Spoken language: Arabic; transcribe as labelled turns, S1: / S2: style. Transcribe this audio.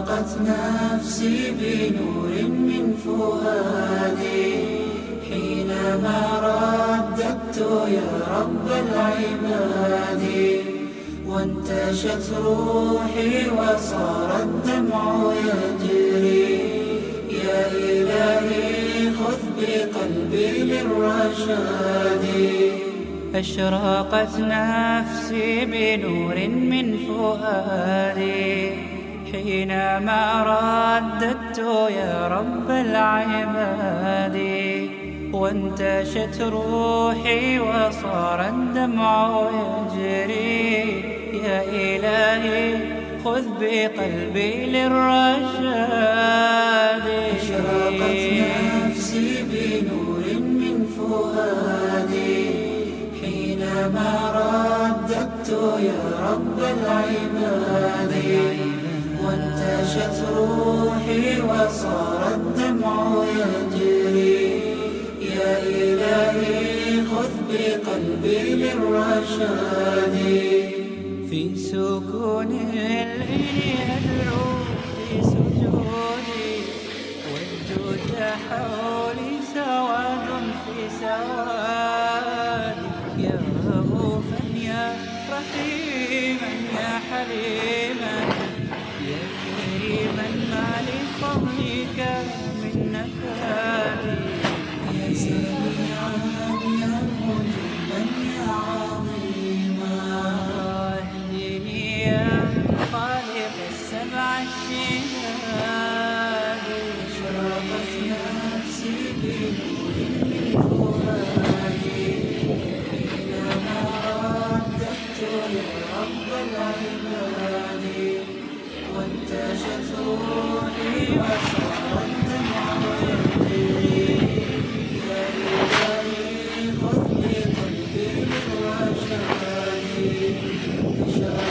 S1: أشرقت نفسي بنور من فؤادي حينما رددت يا رب العباد، وانتشت روحي وصار الدمع يجري. يا إلهي خذ بقلبي للرشاد.
S2: أشرقت نفسي بنور من فؤادي حينما رددت يا رب العباد، وانتشت روحي وصار الدمع يجري. يا إلهي خذ بقلبي للرشاد.
S1: أشرقت نفسي بنور من فؤادي حينما رددت يا رب العباد، وانتشت روحي وصار الدمع يجري. يا إلهي خذ بقلبي للرشاد.
S2: في سكون الليل أدعو في سجودي، والجود حولي سواد في سوادي. يا رؤوفا يا رحيما يا حليما يا كريما ما لفضلك من نفادي.
S1: يا سميعا يا مجيبا يا عظيما،
S2: اهدني يا خالق السبع الشداد.
S1: أشرقت نفسي بنور من فؤادي حينما رددت يا رب العباد، وانتشت روحي وصار الدمع يجري. يا إلهي خذ بقلبي للرشاد.